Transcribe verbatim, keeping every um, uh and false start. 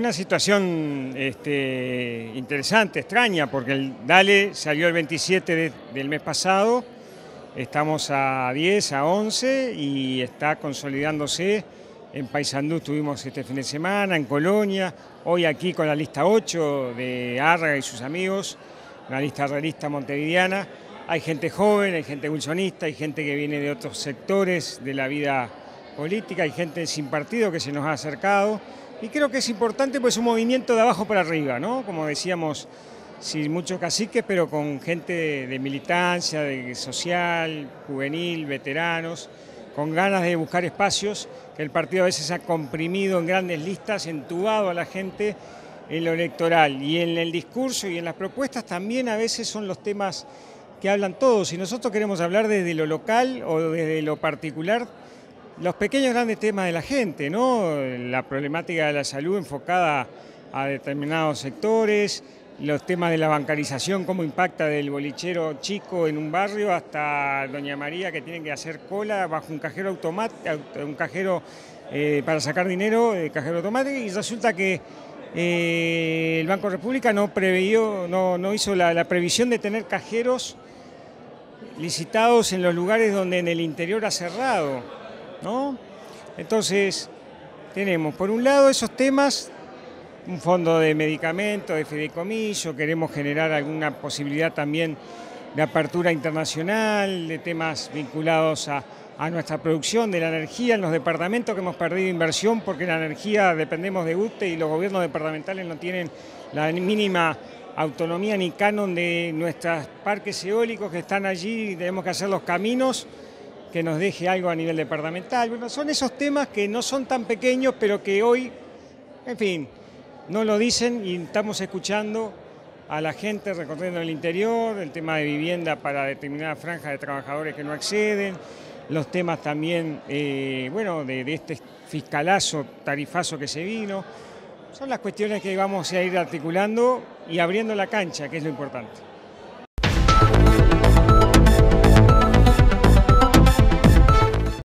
una situación este, interesante, extraña, porque el DALE salió el veintisiete de, del mes pasado, estamos a diez, a once y está consolidándose. En Paysandú estuvimos este fin de semana, en Colonia, hoy aquí con la lista ocho de Arga y sus amigos, la lista realista montevideana. Hay gente joven, hay gente wilsonista, hay gente que viene de otros sectores de la vida política, hay gente sin partido que se nos ha acercado. Y creo que es importante, pues, un movimiento de abajo para arriba, ¿no? Como decíamos, sin muchos caciques, pero con gente de, de militancia, de social, juvenil, veteranos, con ganas de buscar espacios, que el partido a veces ha comprimido en grandes listas, entubado a la gente en lo electoral. Y en el discurso y en las propuestas también a veces son los temas que hablan todos. Si nosotros queremos hablar desde lo local o desde lo particular, los pequeños grandes temas de la gente, ¿no? La problemática de la salud enfocada a determinados sectores, los temas de la bancarización, cómo impacta del bolichero chico en un barrio hasta Doña María, que tienen que hacer cola bajo un cajero automático, un cajero eh, para sacar dinero, eh, cajero automático, y resulta que eh, el Banco República no preveyó, no, no hizo la, la previsión de tener cajeros licitados en los lugares donde en el interior ha cerrado, ¿no? Entonces, tenemos por un lado esos temas, un fondo de medicamentos, de fideicomiso, queremos generar alguna posibilidad también de apertura internacional, de temas vinculados a, a nuestra producción de la energía en los departamentos que hemos perdido inversión porque la energía dependemos de U T E y los gobiernos departamentales no tienen la mínima autonomía ni canon de nuestros parques eólicos que están allí y tenemos que hacer los caminos que nos deje algo a nivel departamental. Bueno, son esos temas que no son tan pequeños, pero que hoy, en fin, no lo dicen y estamos escuchando a la gente recorriendo el interior, el tema de vivienda para determinada franja de trabajadores que no acceden, los temas también, eh, bueno, de, de este fiscalazo, tarifazo que se vino. Son las cuestiones que vamos a ir articulando y abriendo la cancha, que es lo importante.